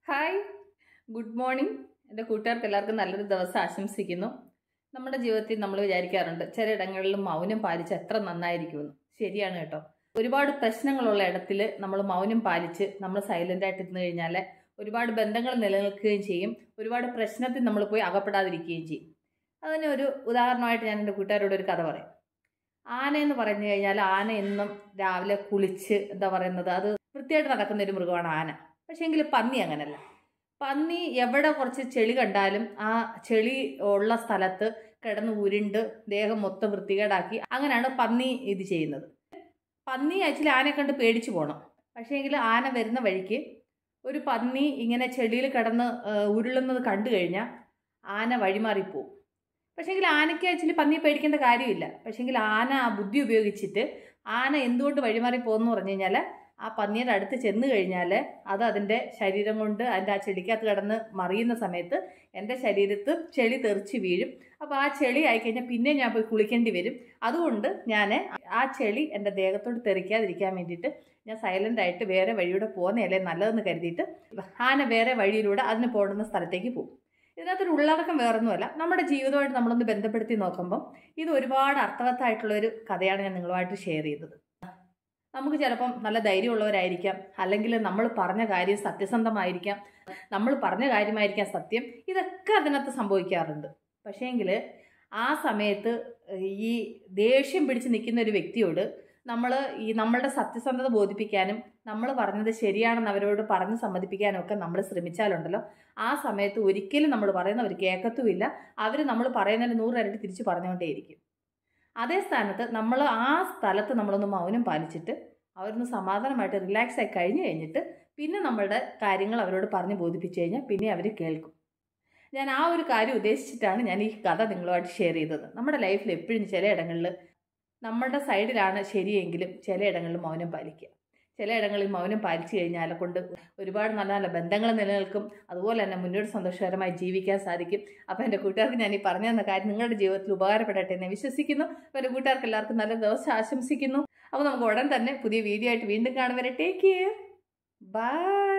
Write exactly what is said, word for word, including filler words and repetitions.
Hi, good morning. എൻ്റെ കൂട്ടുകാർക്ക് എല്ലാവർക്കും നല്ലൊരു ദിവസം ആശംസിക്കുന്നു. നമ്മുടെ ജീവിതത്തിൽ നമ്മൾ വിചാരിക്കാറുണ്ട് ചിലയിടങ്ങളിൽ മൗനം പാലിച്ച് എത്ര നന്നായിരിക്കുമെന്ന്. ശരിയാണ് കേട്ടോ. ഒരുപാട് പ്രശ്നങ്ങളുള്ള ഇടത്തിൽ നമ്മൾ മൗനം പാലിച്ച് നമ്മൾ സൈലൻ്റ് ആയിട്ട് ഇരുന്ന് കഴിഞ്ഞാൽ ഒരുപാട് ബന്ധങ്ങൾ നിലനിൽക്കുകയും ചെയ്യും. ഒരുപാട് പ്രശ്നത്തിൽ നമ്മൾ പോയി അകപ്പെടാതിരിക്കുകയും ചെയ്യും. അതിന് ഒരു ഉദാഹരണമായിട്ട് ഞാൻ എൻ്റെ കൂട്ടുകാരോട് ഒരു കഥ പറയും. ആന എന്ന് പറഞ്ഞു കഴിഞ്ഞാൽ ആന എന്നും രാവിലെ കുളിച്ച് എന്താ പറയുന്നത്, അത് വൃത്തിയായിട്ട് നടക്കുന്ന ഒരു മൃഗമാണ് ആന. പക്ഷേ എങ്കിൽ പന്നി അങ്ങനല്ല. പന്നി എവിടെ കുറച്ച് ചെളി കണ്ടാലും ആ ചെളി ഉള്ള സ്ഥലത്ത് കിടന്ന് ഉരുണ്ട് ദേഹം മൊത്തം വൃത്തികേടാക്കി അങ്ങനെയാണ് പന്നി ഇത് ചെയ്യുന്നത്. പന്നി ആക്ച്വലി ആനയെ കണ്ട് പേടിച്ചു പോകണം. പക്ഷേ എങ്കിൽ ആന വരുന്ന വഴിക്ക് ഒരു പന്നി ഇങ്ങനെ ചെളിയിൽ കിടന്ന് ഉരുളുന്നത് കണ്ടു കഴിഞ്ഞാൽ ആന വഴിമാറിപ്പോവും. പക്ഷേങ്കിൽ ആനയ്ക്ക് ആക്ച്വലി പന്നിയെ പേടിക്കേണ്ട കാര്യമില്ല. പക്ഷേങ്കിൽ ആന ആ ബുദ്ധി ഉപയോഗിച്ചിട്ട് ആന എന്തുകൊണ്ട് വഴിമാറി പോകുമെന്ന് പറഞ്ഞു കഴിഞ്ഞാൽ ആ പന്നിയുടെ അടുത്ത് ചെന്ന് കഴിഞ്ഞാൽ അത് അതിൻ്റെ ശരീരം കൊണ്ട് അതിൻ്റെ ആ ചെളിക്കകത്ത് കിടന്ന് മറിയുന്ന സമയത്ത് എൻ്റെ ശരീരത്ത് ചെളി തെറിച്ച് വീഴും. അപ്പോൾ ആ ചെളി ആയിക്കഴിഞ്ഞാൽ പിന്നെ ഞാൻ പോയി കുളിക്കേണ്ടി വരും. അതുകൊണ്ട് ഞാൻ ആ ചെളി എൻ്റെ ദേഹത്തോട് തെറിക്കാതിരിക്കാൻ വേണ്ടിയിട്ട് ഞാൻ സൈലൻ്റ് ആയിട്ട് വേറെ വഴിയൂടെ പോകുന്നതല്ലേ നല്ലതെന്ന് കരുതിയിട്ട് ആന വേറെ വഴിയിലൂടെ അതിന് പോകുന്ന സ്ഥലത്തേക്ക് പോകും. ഇതിനകത്തൊരു ഉള്ളടക്കം വേറൊന്നുമല്ല. നമ്മുടെ ജീവിതമായിട്ട് നമ്മളൊന്ന് ബന്ധപ്പെടുത്തി നോക്കുമ്പം ഇത് ഒരുപാട് അർത്ഥവത്തായിട്ടുള്ളൊരു കഥയാണ് ഞാൻ നിങ്ങളുമായിട്ട് ഷെയർ ചെയ്തത്. നമുക്ക് ചിലപ്പം നല്ല ധൈര്യമുള്ളവരായിരിക്കാം, അല്ലെങ്കിൽ നമ്മൾ പറഞ്ഞ കാര്യം സത്യസന്ധമായിരിക്കാം, നമ്മൾ പറഞ്ഞ കാര്യമായിരിക്കാം സത്യം. ഇതൊക്കെ അതിനകത്ത് സംഭവിക്കാറുണ്ട്. പക്ഷേങ്കിൽ ആ സമയത്ത് ഈ ദേഷ്യം പിടിച്ച് നിൽക്കുന്ന ഒരു വ്യക്തിയോട് നമ്മൾ ഈ നമ്മളുടെ സത്യസന്ധത ബോധിപ്പിക്കാനും നമ്മൾ പറഞ്ഞത് ശരിയാണെന്ന് അവരോട് പറഞ്ഞ് സമ്മതിപ്പിക്കാനും ഒക്കെ നമ്മൾ ശ്രമിച്ചാലുണ്ടല്ലോ, ആ സമയത്ത് ഒരിക്കലും നമ്മൾ പറയുന്നവർ കേൾക്കത്തുമില്ല. അവർ നമ്മൾ പറയുന്നതിന് നൂറിരട്ടി തിരിച്ച് പറഞ്ഞുകൊണ്ടേയിരിക്കും. അതേ സ്ഥാനത്ത് നമ്മൾ ആ സ്ഥലത്ത് നമ്മളൊന്ന് മൗനം പാലിച്ചിട്ട് അവരൊന്ന് സമാധാനമായിട്ട് റിലാക്സ് ആയി കഴിഞ്ഞ് കഴിഞ്ഞിട്ട് പിന്നെ നമ്മളുടെ കാര്യങ്ങൾ അവരോട് പറഞ്ഞ് ബോധിപ്പിച്ചു കഴിഞ്ഞാൽ പിന്നെ അവർ കേൾക്കും. ഞാൻ ആ ഒരു കാര്യം ഉദ്ദേശിച്ചിട്ടാണ് ഞാൻ ഈ കഥ നിങ്ങളുമായിട്ട് ഷെയർ ചെയ്തത്. നമ്മുടെ ലൈഫിൽ എപ്പോഴും ചിലയിടങ്ങളിൽ നമ്മളുടെ സൈഡിലാണ് ശരിയെങ്കിലും ചിലയിടങ്ങളിൽ മൗനം പാലിക്കുക. ചിലയിടങ്ങളിൽ മൗനം പാലിച്ചു കഴിഞ്ഞാൽ കൊണ്ട് ഒരുപാട് നല്ല നല്ല ബന്ധങ്ങൾ നിലനിൽക്കും. അതുപോലെ തന്നെ മുന്നോട്ട് സന്തോഷകരമായി ജീവിക്കാൻ സാധിക്കും. അപ്പോൾ എൻ്റെ കൂട്ടുകാർക്ക് ഞാൻ ഈ പറഞ്ഞു തന്ന കാര്യം നിങ്ങളുടെ ജീവിതത്തിൽ ഉപകാരപ്പെടട്ടെ എന്ന് വിശ്വസിക്കുന്നു. അപ്പോൾ എൻ്റെ കൂട്ടുകാർക്ക് എല്ലാവർക്കും നല്ല ദിവസം ആശംസിക്കുന്നു. അപ്പോൾ നമുക്ക് ഉടൻ തന്നെ പുതിയ വീഡിയോ ആയിട്ട് വീണ്ടും കാണും വരെ. Take care, by.